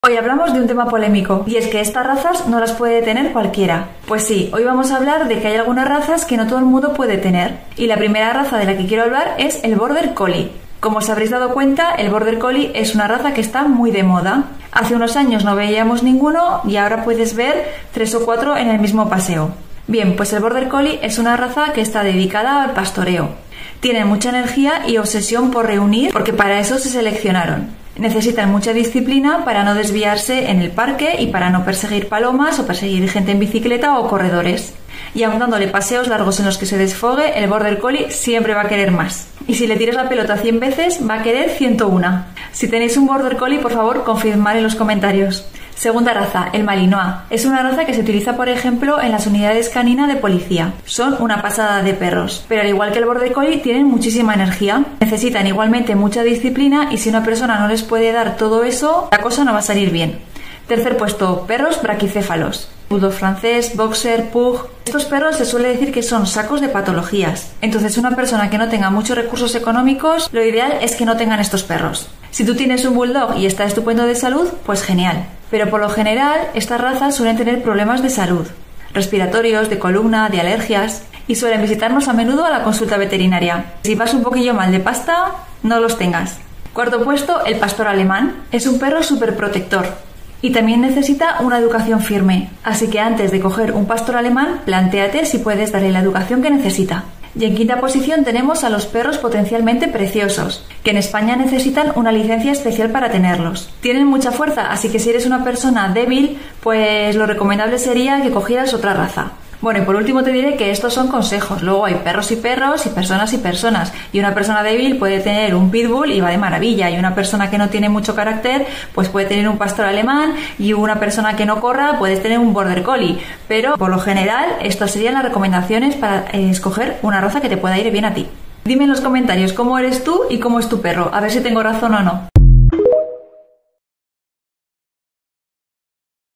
Hoy hablamos de un tema polémico, y es que estas razas no las puede tener cualquiera. Pues sí, hoy vamos a hablar de que hay algunas razas que no todo el mundo puede tener. Y la primera raza de la que quiero hablar es el Border Collie. Como os habréis dado cuenta, el Border Collie es una raza que está muy de moda. Hace unos años no veíamos ninguno y ahora puedes ver 3 o 4 en el mismo paseo. Bien, pues el Border Collie es una raza que está dedicada al pastoreo. Tienen mucha energía y obsesión por reunir, porque para eso se seleccionaron. Necesitan mucha disciplina para no desviarse en el parque y para no perseguir palomas o perseguir gente en bicicleta o corredores. Y aun dándole paseos largos en los que se desfogue, el Border Collie siempre va a querer más. Y si le tiras la pelota 100 veces, va a querer 101. Si tenéis un Border Collie, por favor, confirmad en los comentarios. Segunda raza, el Malinois. Es una raza que se utiliza, por ejemplo, en las unidades caninas de policía. Son una pasada de perros, pero al igual que el Border Collie, tienen muchísima energía. Necesitan igualmente mucha disciplina y si una persona no les puede dar todo eso, la cosa no va a salir bien. Tercer puesto, perros braquicéfalos. Bulldog francés, boxer, pug. Estos perros se suele decir que son sacos de patologías. Entonces, una persona que no tenga muchos recursos económicos, lo ideal es que no tengan estos perros. Si tú tienes un bulldog y está estupendo de salud, pues genial. Pero por lo general, estas razas suelen tener problemas de salud, respiratorios, de columna, de alergias, y suelen visitarnos a menudo a la consulta veterinaria. Si vas un poquillo mal de pasta, no los tengas. Cuarto puesto, el pastor alemán. Es un perro súper protector. Y también necesita una educación firme, así que antes de coger un pastor alemán, plantéate si puedes darle la educación que necesita. Y en quinta posición tenemos a los perros potencialmente preciosos, que en España necesitan una licencia especial para tenerlos. Tienen mucha fuerza, así que si eres una persona débil, pues lo recomendable sería que cogieras otra raza. Bueno, y por último te diré que estos son consejos. Luego hay perros y personas y personas. Y una persona débil puede tener un pitbull y va de maravilla. Y una persona que no tiene mucho carácter, pues puede tener un pastor alemán. Y una persona que no corra, puedes tener un Border Collie. Pero, por lo general, estas serían las recomendaciones para escoger una raza que te pueda ir bien a ti. Dime en los comentarios cómo eres tú y cómo es tu perro. A ver si tengo razón o no.